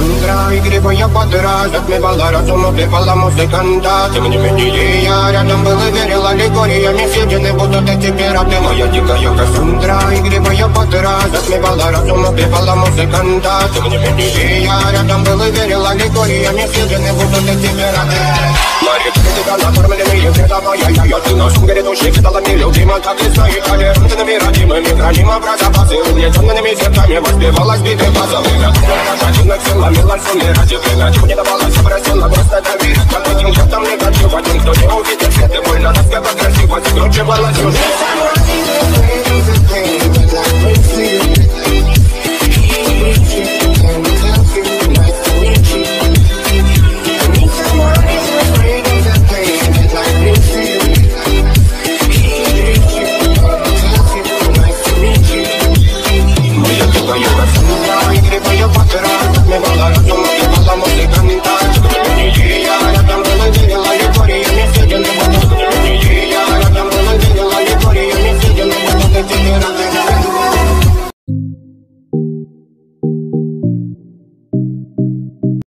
кассандра, игривая подра, затмевала разум, убивала музыканта. Тем не менее я рядом был и верил аллегориями, съедены будут эти пираты. Моя дикая кассандра, игривая подра, затмевала разум, убивала музыканта. Тем не менее я рядом был и верил аллегориями, съедены будут эти пираты. Марик, тебя накормленные световая я ты на сумгаре души кидалами любима, как и свои толерантными родимыми, храним образопасы, угнетенными сердцами воспевалась биты базовыми. Один силами лансуми разделена, чего не давалось, обратила просто доверие. Под этим чертом негатив, один, кто не увидит свет, и больно распевать красиво, скручивалась уже.